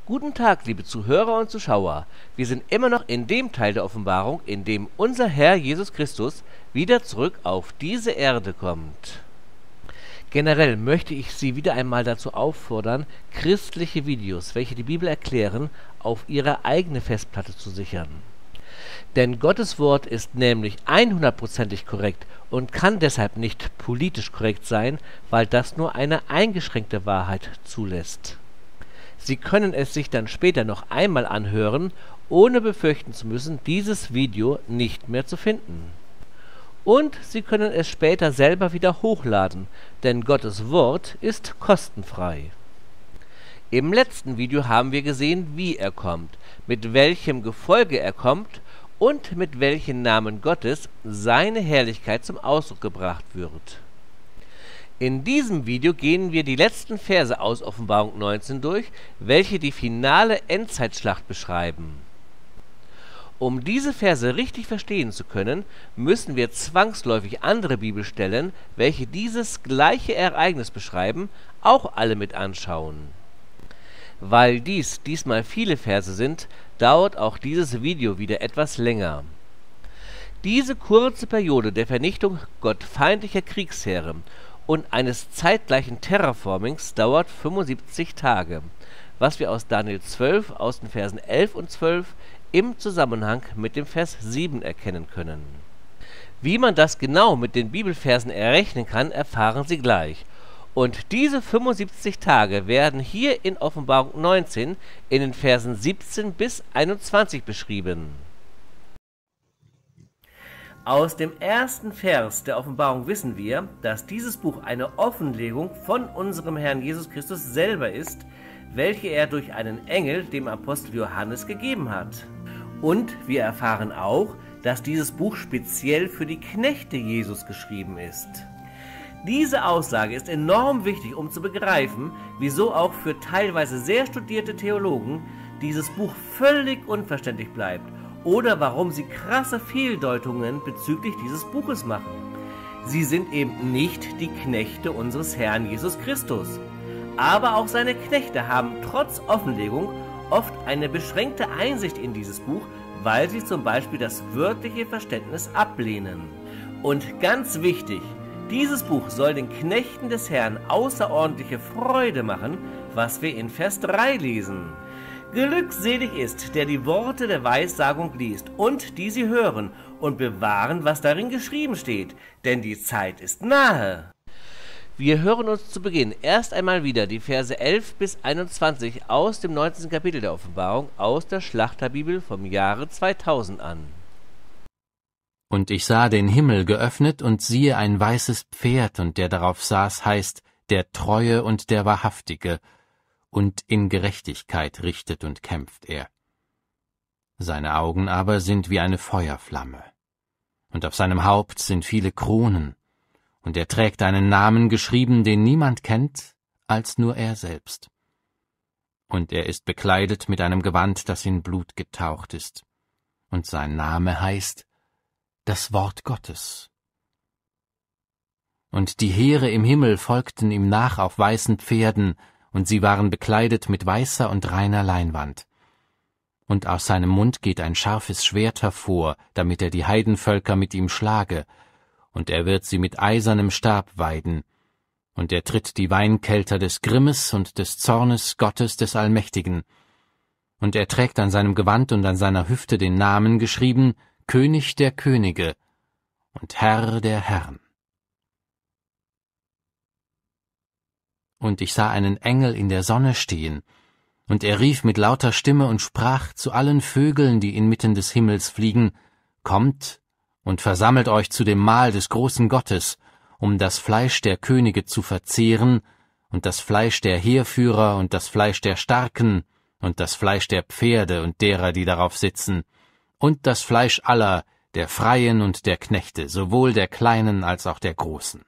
Guten Tag, liebe Zuhörer und Zuschauer. Wir sind immer noch in dem Teil der Offenbarung, in dem unser Herr Jesus Christus wieder zurück auf diese Erde kommt. Generell möchte ich Sie wieder einmal dazu auffordern, christliche Videos, welche die Bibel erklären, auf Ihre eigene Festplatte zu sichern. Denn Gottes Wort ist nämlich 100%ig korrekt und kann deshalb nicht politisch korrekt sein, weil das nur eine eingeschränkte Wahrheit zulässt. Sie können es sich dann später noch einmal anhören, ohne befürchten zu müssen, dieses Video nicht mehr zu finden. Und Sie können es später selber wieder hochladen, denn Gottes Wort ist kostenfrei. Im letzten Video haben wir gesehen, wie er kommt, mit welchem Gefolge er kommt und mit welchen Namen Gottes seine Herrlichkeit zum Ausdruck gebracht wird. In diesem Video gehen wir die letzten Verse aus Offenbarung 19 durch, welche die finale Endzeitschlacht beschreiben. Um diese Verse richtig verstehen zu können, müssen wir zwangsläufig andere Bibelstellen, welche dieses gleiche Ereignis beschreiben, auch alle mit anschauen. Weil diesmal viele Verse sind, dauert auch dieses Video wieder etwas länger. Diese kurze Periode der Vernichtung gottfeindlicher Kriegsheere und eines zeitgleichen Terraformings dauert 75 Tage, was wir aus Daniel 12 aus den Versen 11 und 12 im Zusammenhang mit dem Vers 7 erkennen können. Wie man das genau mit den Bibelversen errechnen kann, erfahren Sie gleich. Und diese 75 Tage werden hier in Offenbarung 19 in den Versen 17 bis 21 beschrieben. Aus dem ersten Vers der Offenbarung wissen wir, dass dieses Buch eine Offenlegung von unserem Herrn Jesus Christus selber ist, welche er durch einen Engel dem Apostel Johannes gegeben hat. Und wir erfahren auch, dass dieses Buch speziell für die Knechte Jesus geschrieben ist. Diese Aussage ist enorm wichtig, um zu begreifen, wieso auch für teilweise sehr studierte Theologen dieses Buch völlig unverständlich bleibt oder warum sie krasse Fehldeutungen bezüglich dieses Buches machen. Sie sind eben nicht die Knechte unseres Herrn Jesus Christus. Aber auch seine Knechte haben trotz Offenlegung oft eine beschränkte Einsicht in dieses Buch, weil sie zum Beispiel das wörtliche Verständnis ablehnen. Und ganz wichtig, dieses Buch soll den Knechten des Herrn außerordentliche Freude machen, was wir in Vers 3 lesen. Glückselig ist, der die Worte der Weissagung liest und die sie hören und bewahren, was darin geschrieben steht, denn die Zeit ist nahe. Wir hören uns zu Beginn erst einmal wieder die Verse 11 bis 21 aus dem 19. Kapitel der Offenbarung aus der Schlachterbibel vom Jahre 2000 an. Und ich sah den Himmel geöffnet, und siehe ein weißes Pferd, und der darauf saß, heißt, der Treue und der Wahrhaftige, und in Gerechtigkeit richtet und kämpft er. Seine Augen aber sind wie eine Feuerflamme, und auf seinem Haupt sind viele Kronen, und er trägt einen Namen geschrieben, den niemand kennt, als nur er selbst. Und er ist bekleidet mit einem Gewand, das in Blut getaucht ist, und sein Name heißt das Wort Gottes. Und die Heere im Himmel folgten ihm nach auf weißen Pferden, und sie waren bekleidet mit weißer und reiner Leinwand. Und aus seinem Mund geht ein scharfes Schwert hervor, damit er die Heidenvölker mit ihm schlage, und er wird sie mit eisernem Stab weiden, und er tritt die Weinkelter des Grimmes und des Zornes Gottes des Allmächtigen. Und er trägt an seinem Gewand und an seiner Hüfte den Namen geschrieben, König der Könige und Herr der Herren. Und ich sah einen Engel in der Sonne stehen, und er rief mit lauter Stimme und sprach zu allen Vögeln, die inmitten des Himmels fliegen, Kommt und versammelt euch zu dem Mahl des großen Gottes, um das Fleisch der Könige zu verzehren, und das Fleisch der Heerführer und das Fleisch der Starken und das Fleisch der Pferde und derer, die darauf sitzen, und das Fleisch aller, der Freien und der Knechte, sowohl der Kleinen als auch der Großen.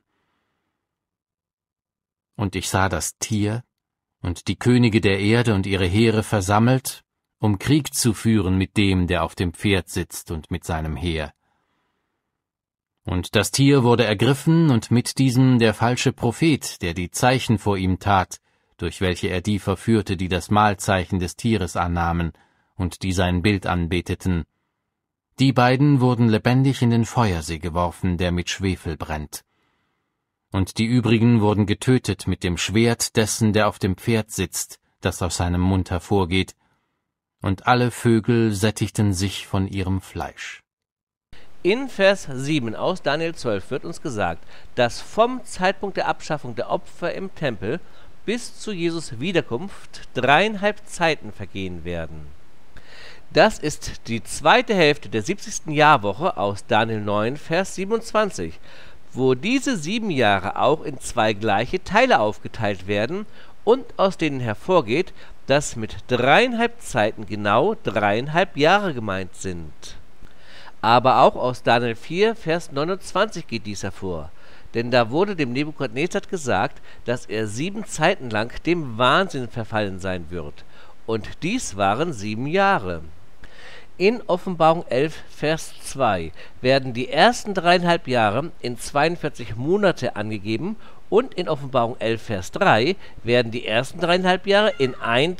Und ich sah das Tier und die Könige der Erde und ihre Heere versammelt, um Krieg zu führen mit dem, der auf dem Pferd sitzt und mit seinem Heer. Und das Tier wurde ergriffen, und mit diesem der falsche Prophet, der die Zeichen vor ihm tat, durch welche er die verführte, die das Mahlzeichen des Tieres annahmen und die sein Bild anbeteten. Die beiden wurden lebendig in den Feuersee geworfen, der mit Schwefel brennt. Und die übrigen wurden getötet mit dem Schwert dessen, der auf dem Pferd sitzt, das aus seinem Mund hervorgeht, und alle Vögel sättigten sich von ihrem Fleisch. In Vers 7 aus Daniel 12 wird uns gesagt, dass vom Zeitpunkt der Abschaffung der Opfer im Tempel bis zu Jesus Wiederkunft 3,5 Zeiten vergehen werden. Das ist die zweite Hälfte der 70. Jahrwoche aus Daniel 9, Vers 27, wo diese 7 Jahre auch in 2 gleiche Teile aufgeteilt werden und aus denen hervorgeht, dass mit 3,5 Zeiten genau 3,5 Jahre gemeint sind. Aber auch aus Daniel 4, Vers 29 geht dies hervor, denn da wurde dem Nebukadnezar gesagt, dass er 7 Zeiten lang dem Wahnsinn verfallen sein wird, und dies waren 7 Jahre. In Offenbarung 11, Vers 2 werden die ersten 3,5 Jahre in 42 Monate angegeben und in Offenbarung 11, Vers 3 werden die ersten 3,5 Jahre in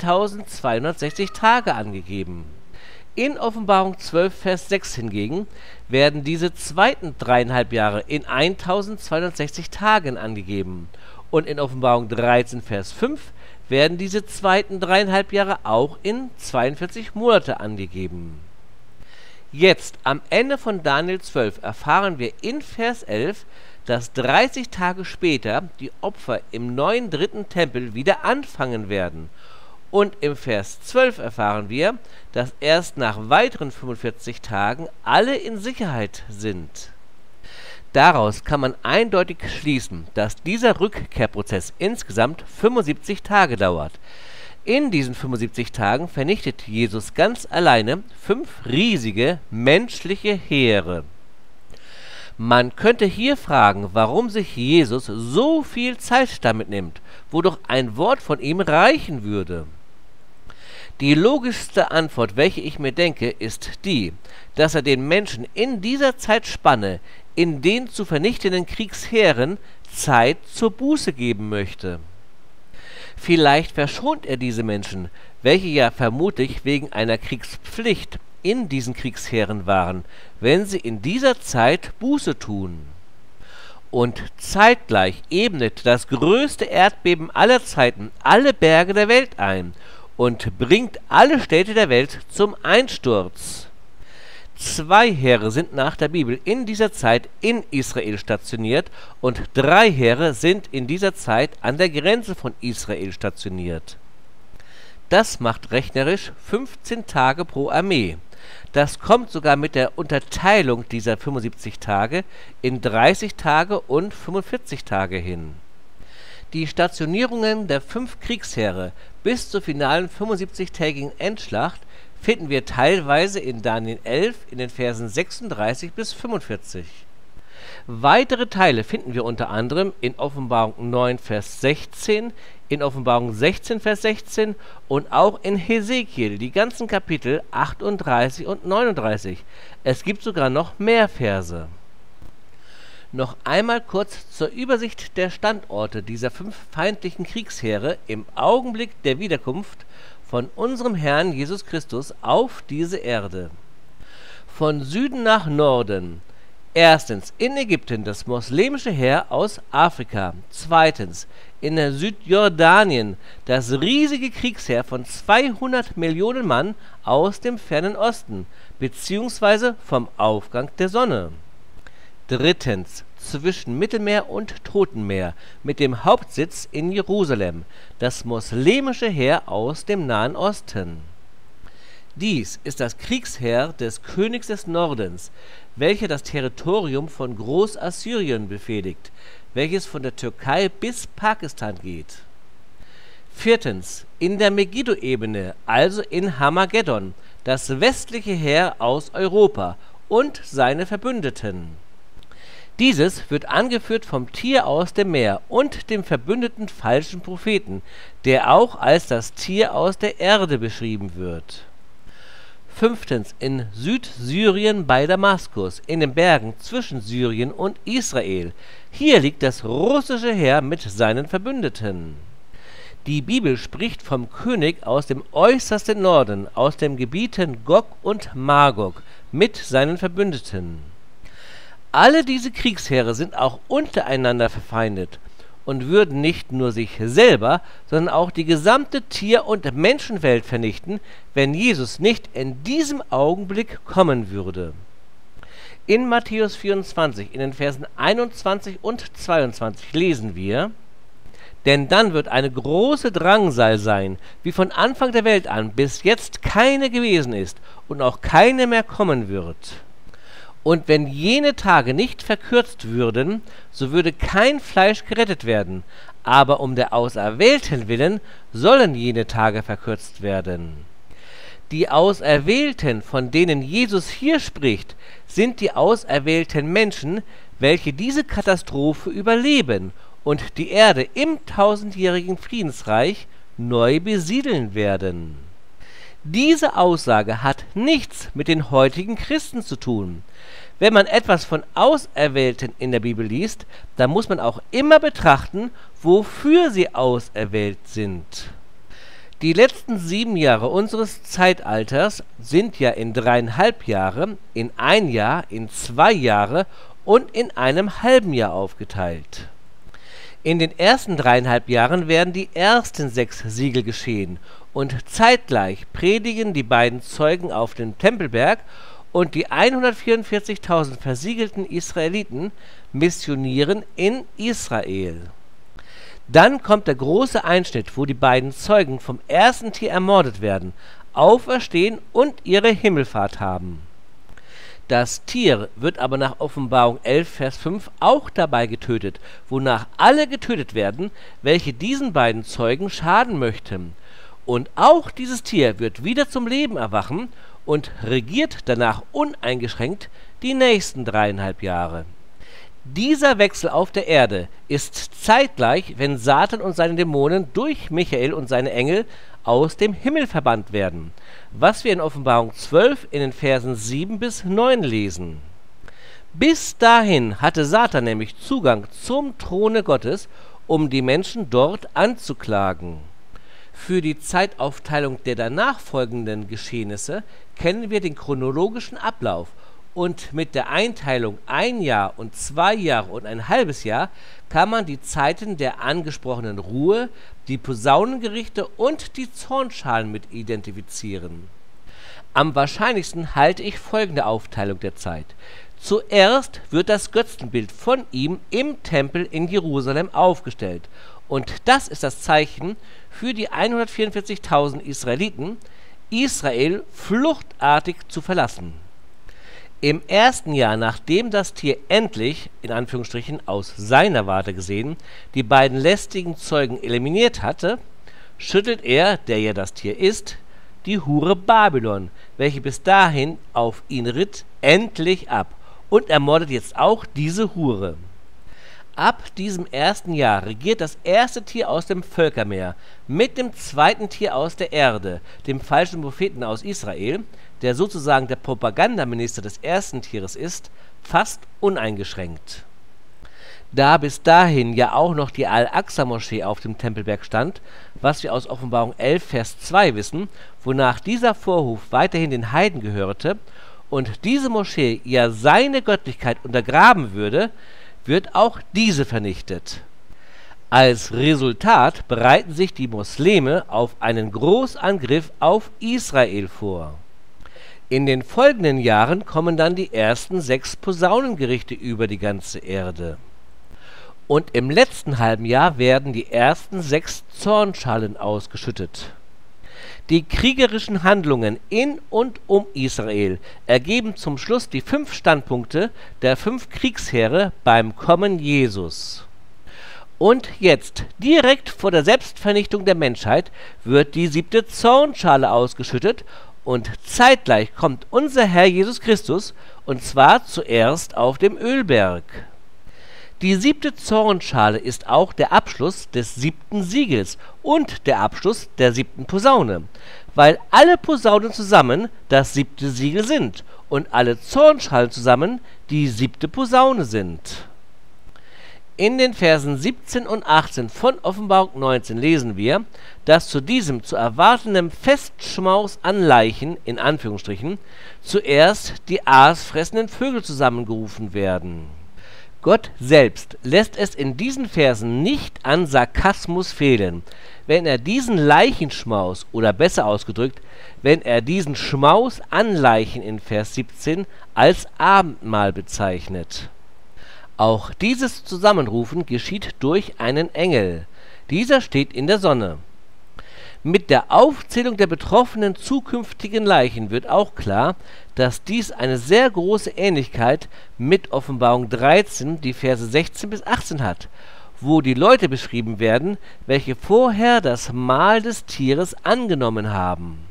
1260 Tage angegeben. In Offenbarung 12, Vers 6 hingegen werden diese zweiten 3,5 Jahre in 1260 Tagen angegeben und in Offenbarung 13, Vers 5 werden diese zweiten 3,5 Jahre auch in 42 Monate angegeben. Jetzt, am Ende von Daniel 12, erfahren wir in Vers 11, dass 30 Tage später die Opfer im neuen dritten Tempel wieder anfangen werden. Und im Vers 12 erfahren wir, dass erst nach weiteren 45 Tagen alle in Sicherheit sind. Daraus kann man eindeutig schließen, dass dieser Rückkehrprozess insgesamt 75 Tage dauert. In diesen 75 Tagen vernichtet Jesus ganz alleine 5 riesige menschliche Heere. Man könnte hier fragen, warum sich Jesus so viel Zeit damit nimmt, wo doch ein Wort von ihm reichen würde. Die logischste Antwort, welche ich mir denke, ist die, dass er den Menschen in dieser Zeitspanne, in den zu vernichtenden Kriegsheeren, Zeit zur Buße geben möchte. Vielleicht verschont er diese Menschen, welche ja vermutlich wegen einer Kriegspflicht in diesen Kriegsheeren waren, wenn sie in dieser Zeit Buße tun. Und zeitgleich ebnet das größte Erdbeben aller Zeiten alle Berge der Welt ein und bringt alle Städte der Welt zum Einsturz. 2 Heere sind nach der Bibel in dieser Zeit in Israel stationiert und 3 Heere sind in dieser Zeit an der Grenze von Israel stationiert. Das macht rechnerisch 15 Tage pro Armee. Das kommt sogar mit der Unterteilung dieser 75 Tage in 30 Tage und 45 Tage hin. Die Stationierungen der 5 Kriegsheere bis zur finalen 75-tägigen Endschlacht finden wir teilweise in Daniel 11 in den Versen 36 bis 45. Weitere Teile finden wir unter anderem in Offenbarung 9, Vers 16, in Offenbarung 16, Vers 16 und auch in Hesekiel, die ganzen Kapitel 38 und 39. Es gibt sogar noch mehr Verse. Noch einmal kurz zur Übersicht der Standorte dieser 5 feindlichen Kriegsheere im Augenblick der Wiederkunft von unserem Herrn Jesus Christus auf diese Erde. Von Süden nach Norden. Erstens in Ägypten das moslemische Heer aus Afrika. Zweitens in Südjordanien das riesige Kriegsheer von 200 Millionen Mann aus dem fernen Osten, beziehungsweise vom Aufgang der Sonne. Drittens zwischen Mittelmeer und Totenmeer mit dem Hauptsitz in Jerusalem, das moslemische Heer aus dem Nahen Osten. Dies ist das Kriegsheer des Königs des Nordens, welcher das Territorium von Großassyrien befehligt, welches von der Türkei bis Pakistan geht. Viertens in der Megiddo-Ebene, also in Hamageddon, das westliche Heer aus Europa und seine Verbündeten. Dieses wird angeführt vom Tier aus dem Meer und dem verbündeten falschen Propheten, der auch als das Tier aus der Erde beschrieben wird. Fünftens in Südsyrien bei Damaskus, in den Bergen zwischen Syrien und Israel. Hier liegt das russische Heer mit seinen Verbündeten. Die Bibel spricht vom König aus dem äußersten Norden, aus den Gebieten Gog und Magog, mit seinen Verbündeten. Alle diese Kriegsheere sind auch untereinander verfeindet und würden nicht nur sich selber, sondern auch die gesamte Tier- und Menschenwelt vernichten, wenn Jesus nicht in diesem Augenblick kommen würde. In Matthäus 24, in den Versen 21 und 22 lesen wir: Denn dann wird eine große Drangsal sein, wie von Anfang der Welt an bis jetzt keine gewesen ist und auch keine mehr kommen wird. Und wenn jene Tage nicht verkürzt würden, so würde kein Fleisch gerettet werden, aber um der Auserwählten willen sollen jene Tage verkürzt werden. Die Auserwählten, von denen Jesus hier spricht, sind die auserwählten Menschen, welche diese Katastrophe überleben und die Erde im tausendjährigen Friedensreich neu besiedeln werden. Diese Aussage hat nichts mit den heutigen Christen zu tun. Wenn man etwas von Auserwählten in der Bibel liest, dann muss man auch immer betrachten, wofür sie auserwählt sind. Die letzten 7 Jahre unseres Zeitalters sind ja in 3,5 Jahre, in 1 Jahr, in 2 Jahre und in einem halben Jahr aufgeteilt. In den ersten 3,5 Jahren werden die ersten 6 Siegel geschehen und zeitgleich predigen die beiden Zeugen auf dem Tempelberg und die 144.000 versiegelten Israeliten missionieren in Israel. Dann kommt der große Einschnitt, wo die beiden Zeugen vom ersten Tier ermordet werden, auferstehen und ihre Himmelfahrt haben. Das Tier wird aber nach Offenbarung 11, Vers 5 auch dabei getötet, wonach alle getötet werden, welche diesen beiden Zeugen schaden möchten. Und auch dieses Tier wird wieder zum Leben erwachen und regiert danach uneingeschränkt die nächsten 3,5 Jahre. Dieser Wechsel auf der Erde ist zeitgleich, wenn Satan und seine Dämonen durch Michael und seine Engel aus dem Himmel verbannt werden, was wir in Offenbarung 12 in den Versen 7 bis 9 lesen. Bis dahin hatte Satan nämlich Zugang zum Throne Gottes, um die Menschen dort anzuklagen. Für die Zeitaufteilung der danach folgenden Geschehnisse kennen wir den chronologischen Ablauf. Und mit der Einteilung 1 Jahr und 2 Jahre und ein halbes Jahr kann man die Zeiten der angesprochenen Ruhe, die Posaunengerichte und die Zornschalen mit identifizieren. Am wahrscheinlichsten halte ich folgende Aufteilung der Zeit. Zuerst wird das Götzenbild von ihm im Tempel in Jerusalem aufgestellt. Und das ist das Zeichen für die 144.000 Israeliten, Israel fluchtartig zu verlassen. Im ersten Jahr, nachdem das Tier endlich, in Anführungsstrichen aus seiner Warte gesehen, die beiden lästigen Zeugen eliminiert hatte, schüttelt er, der ja das Tier ist, die Hure Babylon, welche bis dahin auf ihn ritt, endlich ab und ermordet jetzt auch diese Hure. Ab diesem ersten Jahr regiert das erste Tier aus dem Völkermeer mit dem zweiten Tier aus der Erde, dem falschen Propheten aus Israel, der sozusagen der Propagandaminister des ersten Tieres ist, fast uneingeschränkt. Da bis dahin ja auch noch die Al-Aqsa-Moschee auf dem Tempelberg stand, was wir aus Offenbarung 11, Vers 2 wissen, wonach dieser Vorhof weiterhin den Heiden gehörte und diese Moschee ja seine Göttlichkeit untergraben würde, wird auch diese vernichtet. Als Resultat bereiten sich die Muslime auf einen Großangriff auf Israel vor. In den folgenden Jahren kommen dann die ersten 6 Posaunengerichte über die ganze Erde. Und im letzten halben Jahr werden die ersten 6 Zornschalen ausgeschüttet. Die kriegerischen Handlungen in und um Israel ergeben zum Schluss die 5 Standpunkte der 5 Kriegsheere beim Kommen Jesus. Und jetzt, direkt vor der Selbstvernichtung der Menschheit, wird die 7. Zornschale ausgeschüttet und zeitgleich kommt unser Herr Jesus Christus, und zwar zuerst auf dem Ölberg. Die 7. Zornschale ist auch der Abschluss des 7. Siegels und der Abschluss der 7. Posaune, weil alle Posaunen zusammen das 7. Siegel sind und alle Zornschalen zusammen die 7. Posaune sind. In den Versen 17 und 18 von Offenbarung 19 lesen wir, dass zu diesem zu erwartenden Festschmaus an Leichen, in Anführungsstrichen, zuerst die aasfressenden Vögel zusammengerufen werden. Gott selbst lässt es in diesen Versen nicht an Sarkasmus fehlen, wenn er diesen Leichenschmaus, oder besser ausgedrückt, wenn er diesen Schmaus an Leichen in Vers 17 als Abendmahl bezeichnet. Auch dieses Zusammenrufen geschieht durch einen Engel. Dieser steht in der Sonne. Mit der Aufzählung der betroffenen zukünftigen Leichen wird auch klar, dass dies eine sehr große Ähnlichkeit mit Offenbarung 13, die Verse 16 bis 18 hat, wo die Leute beschrieben werden, welche vorher das Mahl des Tieres angenommen haben.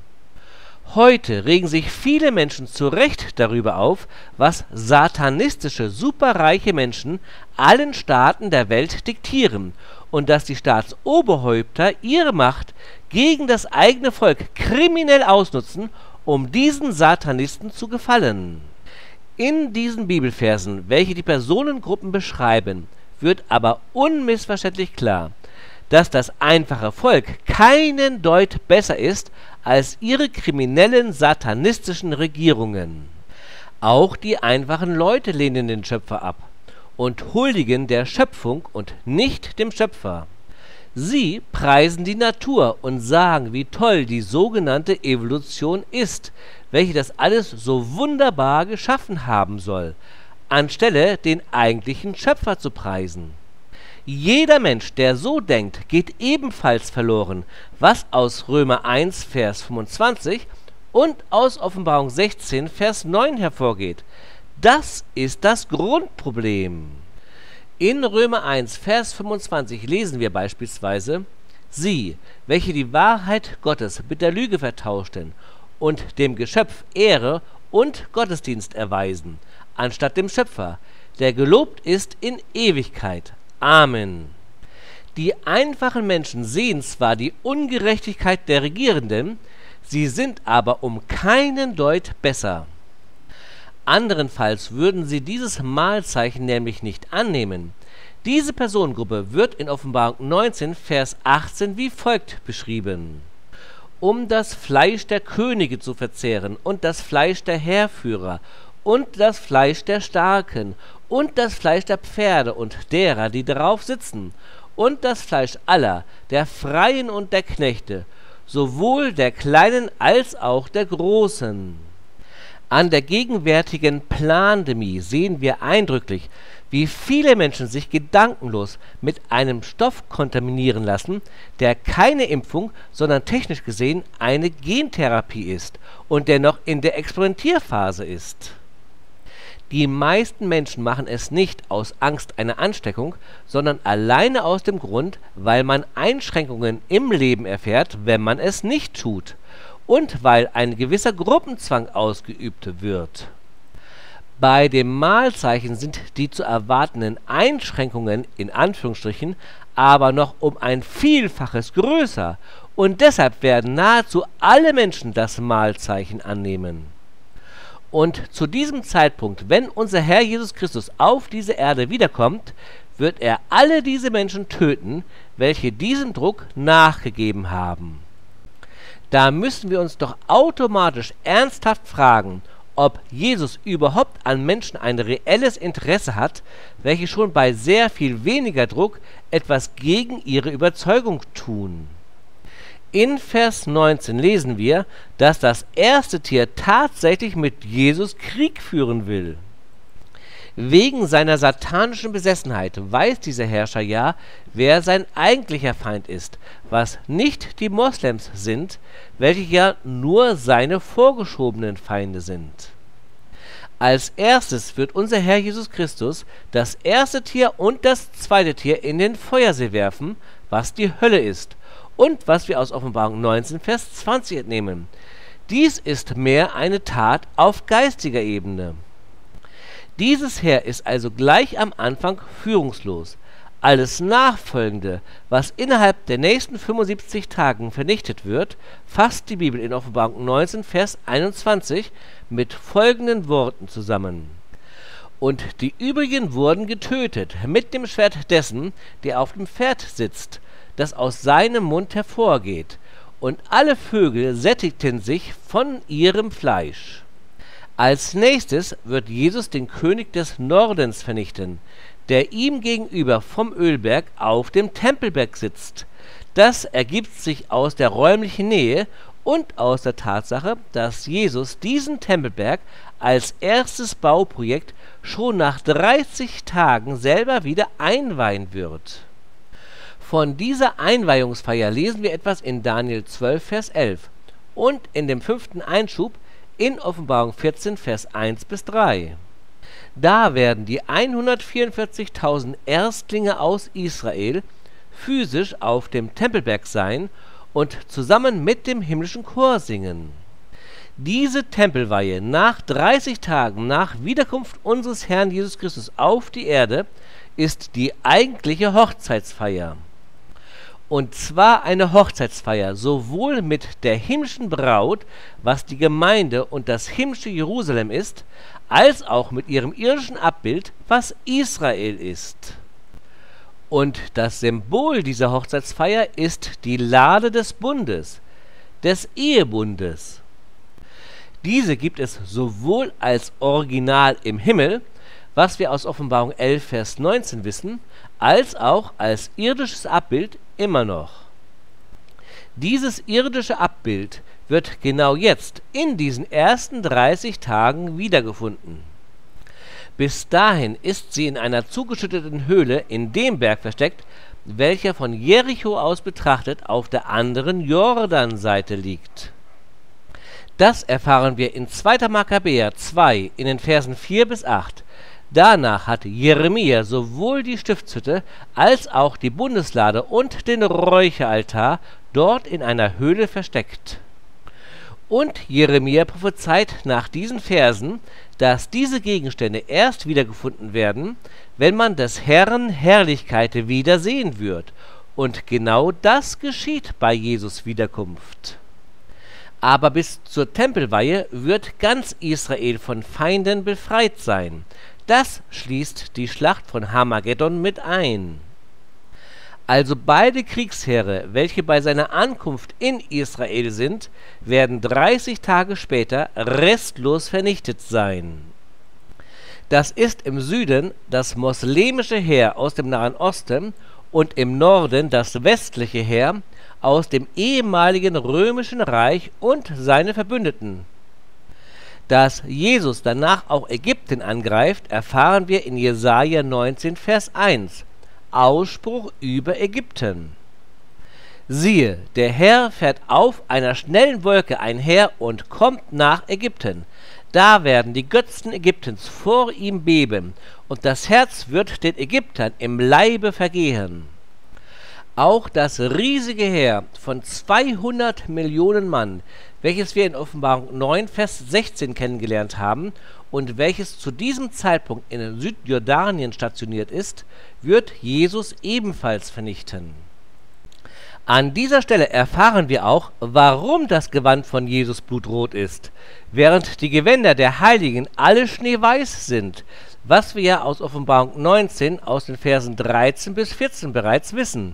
Heute regen sich viele Menschen zu Recht darüber auf, was satanistische, superreiche Menschen allen Staaten der Welt diktieren und dass die Staatsoberhäupter ihre Macht gegen das eigene Volk kriminell ausnutzen, um diesen Satanisten zu gefallen. In diesen Bibelversen, welche die Personengruppen beschreiben, wird aber unmissverständlich klar, dass das einfache Volk keinen Deut besser ist als ihre kriminellen satanistischen Regierungen. Auch die einfachen Leute lehnen den Schöpfer ab und huldigen der Schöpfung und nicht dem Schöpfer. Sie preisen die Natur und sagen, wie toll die sogenannte Evolution ist, welche das alles so wunderbar geschaffen haben soll, anstelle den eigentlichen Schöpfer zu preisen. Jeder Mensch, der so denkt, geht ebenfalls verloren, was aus Römer 1, Vers 25 und aus Offenbarung 16, Vers 9 hervorgeht. Das ist das Grundproblem. In Römer 1, Vers 25 lesen wir beispielsweise: Sie, welche die Wahrheit Gottes mit der Lüge vertauschten und dem Geschöpf Ehre und Gottesdienst erweisen, anstatt dem Schöpfer, der gelobt ist in Ewigkeit. Amen. Die einfachen Menschen sehen zwar die Ungerechtigkeit der Regierenden, sie sind aber um keinen Deut besser. Anderenfalls würden sie dieses Mahlzeichen nämlich nicht annehmen. Diese Personengruppe wird in Offenbarung 19, Vers 18 wie folgt beschrieben: Um das Fleisch der Könige zu verzehren und das Fleisch der Heerführer und das Fleisch der Starken und das Fleisch der Pferde und derer, die darauf sitzen, und das Fleisch aller, der Freien und der Knechte, sowohl der Kleinen als auch der Großen. An der gegenwärtigen Plandemie sehen wir eindrücklich, wie viele Menschen sich gedankenlos mit einem Stoff kontaminieren lassen, der keine Impfung, sondern technisch gesehen eine Gentherapie ist und der noch in der Experimentierphase ist. Die meisten Menschen machen es nicht aus Angst einer Ansteckung, sondern alleine aus dem Grund, weil man Einschränkungen im Leben erfährt, wenn man es nicht tut, und weil ein gewisser Gruppenzwang ausgeübt wird. Bei dem Mahlzeichen sind die zu erwartenden Einschränkungen in Anführungsstrichen aber noch um ein Vielfaches größer, und deshalb werden nahezu alle Menschen das Mahlzeichen annehmen. Und zu diesem Zeitpunkt, wenn unser Herr Jesus Christus auf diese Erde wiederkommt, wird er alle diese Menschen töten, welche diesem Druck nachgegeben haben. Da müssen wir uns doch automatisch ernsthaft fragen, ob Jesus überhaupt an Menschen ein reelles Interesse hat, welche schon bei sehr viel weniger Druck etwas gegen ihre Überzeugung tun. In Vers 19 lesen wir, dass das erste Tier tatsächlich mit Jesus Krieg führen will. Wegen seiner satanischen Besessenheit weiß dieser Herrscher ja, wer sein eigentlicher Feind ist, was nicht die Moslems sind, welche ja nur seine vorgeschobenen Feinde sind. Als erstes wird unser Herr Jesus Christus das erste Tier und das zweite Tier in den Feuersee werfen, was die Hölle ist, und was wir aus Offenbarung 19, Vers 20 entnehmen. Dies ist mehr eine Tat auf geistiger Ebene. Dieses Heer ist also gleich am Anfang führungslos. Alles Nachfolgende, was innerhalb der nächsten 75 Tagen vernichtet wird, fasst die Bibel in Offenbarung 19, Vers 21 mit folgenden Worten zusammen: und die übrigen wurden getötet mit dem Schwert dessen, der auf dem Pferd sitzt, das aus seinem Mund hervorgeht, und alle Vögel sättigten sich von ihrem Fleisch. Als nächstes wird Jesus den König des Nordens vernichten, der ihm gegenüber vom Ölberg auf dem Tempelberg sitzt. Das ergibt sich aus der räumlichen Nähe und aus der Tatsache, dass Jesus diesen Tempelberg als erstes Bauprojekt schon nach 30 Tagen selber wieder einweihen wird. Von dieser Einweihungsfeier lesen wir etwas in Daniel 12, Vers 11 und in dem 5. Einschub in Offenbarung 14, Vers 1 bis 3. Da werden die 144.000 Erstlinge aus Israel physisch auf dem Tempelberg sein und zusammen mit dem himmlischen Chor singen. Diese Tempelweihe nach 30 Tagen nach Wiederkunft unseres Herrn Jesus Christus auf die Erde ist die eigentliche Hochzeitsfeier. Und zwar eine Hochzeitsfeier sowohl mit der himmlischen Braut, was die Gemeinde und das himmlische Jerusalem ist, als auch mit ihrem irdischen Abbild, was Israel ist. Und das Symbol dieser Hochzeitsfeier ist die Lade des Bundes, des Ehebundes. Diese gibt es sowohl als Original im Himmel, was wir aus Offenbarung 11, Vers 19 wissen, als auch als irdisches Abbild immer noch. Dieses irdische Abbild wird genau jetzt in diesen ersten 30 Tagen wiedergefunden. Bis dahin ist sie in einer zugeschütteten Höhle in dem Berg versteckt, welcher von Jericho aus betrachtet auf der anderen Jordanseite liegt. Das erfahren wir in 2. Makkabäer 2 in den Versen 4 bis 8. Danach hat Jeremia sowohl die Stiftshütte als auch die Bundeslade und den Räucheraltar dort in einer Höhle versteckt. Und Jeremia prophezeit nach diesen Versen, dass diese Gegenstände erst wiedergefunden werden, wenn man des Herrn Herrlichkeit wieder sehen wird. Und genau das geschieht bei Jesus Wiederkunft. Aber bis zur Tempelweihe wird ganz Israel von Feinden befreit sein. Das schließt die Schlacht von Harmageddon mit ein. Also beide Kriegsheere, welche bei seiner Ankunft in Israel sind, werden 30 Tage später restlos vernichtet sein. Das ist im Süden das moslemische Heer aus dem Nahen Osten und im Norden das westliche Heer aus dem ehemaligen römischen Reich und seine Verbündeten. Dass Jesus danach auch Ägypten angreift, erfahren wir in Jesaja 19, Vers 1. Ausspruch über Ägypten. Siehe, der Herr fährt auf einer schnellen Wolke einher und kommt nach Ägypten. Da werden die Götzen Ägyptens vor ihm beben, und das Herz wird den Ägyptern im Leibe vergehen. Auch das riesige Heer von 200 Millionen Mann, welches wir in Offenbarung 9, Vers 16 kennengelernt haben und welches zu diesem Zeitpunkt in Südjordanien stationiert ist, wird Jesus ebenfalls vernichten. An dieser Stelle erfahren wir auch, warum das Gewand von Jesus blutrot ist, während die Gewänder der Heiligen alle schneeweiß sind, was wir ja aus Offenbarung 19 aus den Versen 13 bis 14 bereits wissen.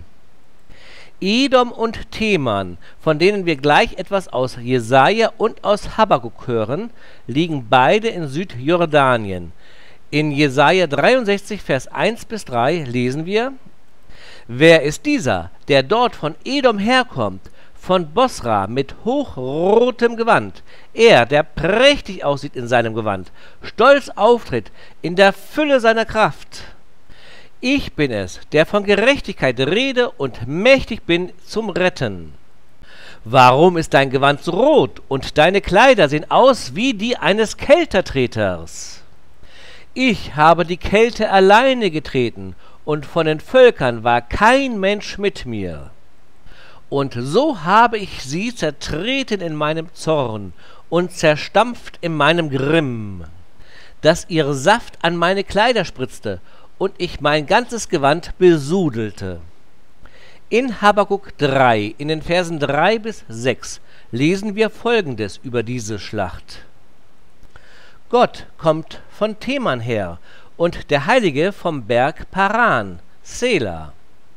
Edom und Teman, von denen wir gleich etwas aus Jesaja und aus Habakuk hören, liegen beide in Südjordanien. In Jesaja 63, Vers 1 bis 3 lesen wir: Wer ist dieser, der dort von Edom herkommt, von Bosra mit hochrotem Gewand? Er, der prächtig aussieht in seinem Gewand, stolz auftritt in der Fülle seiner Kraft. Ich bin es, der von Gerechtigkeit rede und mächtig bin zum Retten. Warum ist dein Gewand so rot und deine Kleider sehen aus wie die eines Keltertreters? Ich habe die Kälte alleine getreten und von den Völkern war kein Mensch mit mir. Und so habe ich sie zertreten in meinem Zorn und zerstampft in meinem Grimm, dass ihr Saft an meine Kleider spritzte und ich mein ganzes Gewand besudelte. In Habakuk 3, in den Versen 3 bis 6, lesen wir Folgendes über diese Schlacht. Gott kommt von Teman her und der Heilige vom Berg Paran, Sela.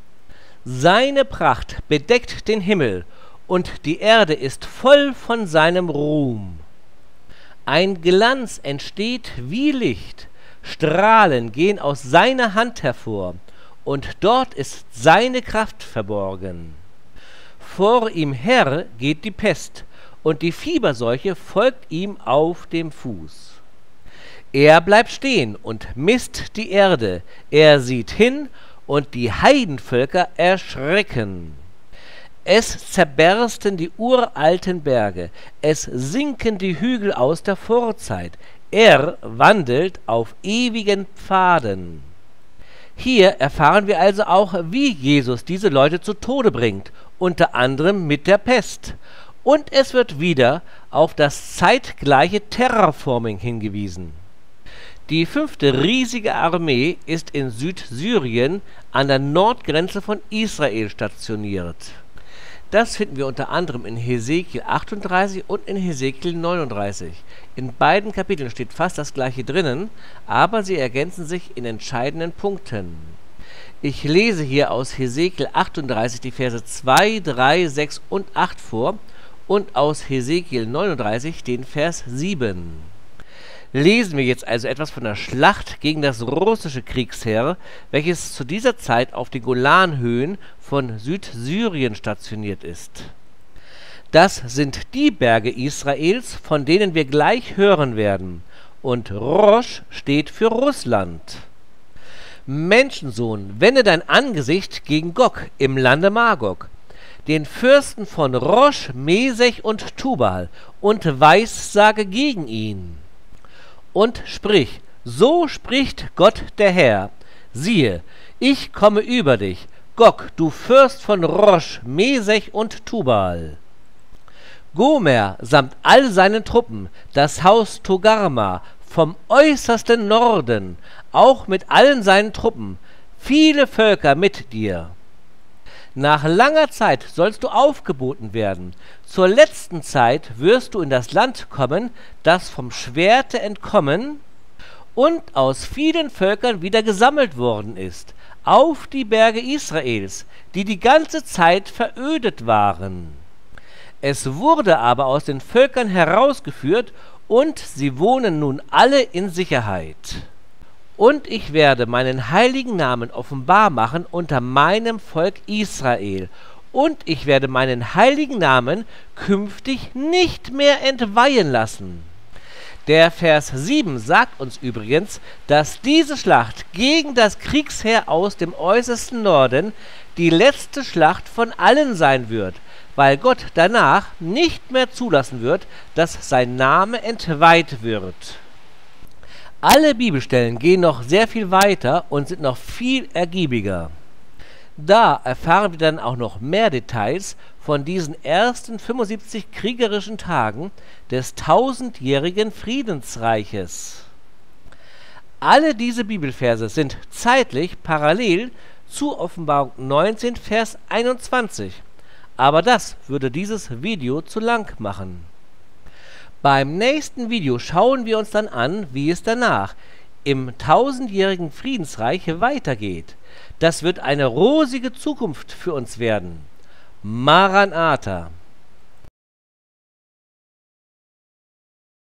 Seine Pracht bedeckt den Himmel und die Erde ist voll von seinem Ruhm. Ein Glanz entsteht wie Licht, Strahlen gehen aus seiner Hand hervor, und dort ist seine Kraft verborgen. Vor ihm her geht die Pest, und die Fieberseuche folgt ihm auf dem Fuß. Er bleibt stehen und misst die Erde, er sieht hin, und die Heidenvölker erschrecken. Es zerbersten die uralten Berge, es sinken die Hügel aus der Vorzeit, er wandelt auf ewigen Pfaden. Hier erfahren wir also auch, wie Jesus diese Leute zu Tode bringt, unter anderem mit der Pest. Und es wird wieder auf das zeitgleiche Terraforming hingewiesen. Die 5. riesige Armee ist in Südsyrien an der Nordgrenze von Israel stationiert. Das finden wir unter anderem in Hesekiel 38 und in Hesekiel 39. In beiden Kapiteln steht fast das gleiche drinnen, aber sie ergänzen sich in entscheidenden Punkten. Ich lese hier aus Hesekiel 38 die Verse 2, 3, 6 und 8 vor und aus Hesekiel 39 den Vers 7. Lesen wir jetzt also etwas von der Schlacht gegen das russische Kriegsheer, welches zu dieser Zeit auf den Golanhöhen von Südsyrien stationiert ist. Das sind die Berge Israels, von denen wir gleich hören werden, und Rosch steht für Russland. Menschensohn, wende dein Angesicht gegen Gog im Lande Magog, den Fürsten von Rosch, Mesech und Tubal, und weissage gegen ihn. Und sprich, so spricht Gott der Herr, siehe, ich komme über dich, Gog, du Fürst von Rosch, Mesech und Tubal. Gomer samt all seinen Truppen, das Haus Togarma, vom äußersten Norden, auch mit allen seinen Truppen, viele Völker mit dir. Nach langer Zeit sollst du aufgeboten werden. Zur letzten Zeit wirst du in das Land kommen, das vom Schwerte entkommen und aus vielen Völkern wieder gesammelt worden ist, auf die Berge Israels, die die ganze Zeit verödet waren. Es wurde aber aus den Völkern herausgeführt, und sie wohnen nun alle in Sicherheit. Und ich werde meinen heiligen Namen offenbar machen unter meinem Volk Israel. Und ich werde meinen heiligen Namen künftig nicht mehr entweihen lassen. Der Vers 7 sagt uns übrigens, dass diese Schlacht gegen das Kriegsheer aus dem äußersten Norden die letzte Schlacht von allen sein wird, weil Gott danach nicht mehr zulassen wird, dass sein Name entweiht wird. Alle Bibelstellen gehen noch sehr viel weiter und sind noch viel ergiebiger. Da erfahren wir dann auch noch mehr Details von diesen ersten 75 kriegerischen Tagen des 1000-jährigen Friedensreiches. Alle diese Bibelverse sind zeitlich parallel zu Offenbarung 19, Vers 21. Aber das würde dieses Video zu lang machen. Beim nächsten Video schauen wir uns dann an, wie es danach im 1000-jährigen Friedensreich weitergeht. Das wird eine rosige Zukunft für uns werden. Maranatha!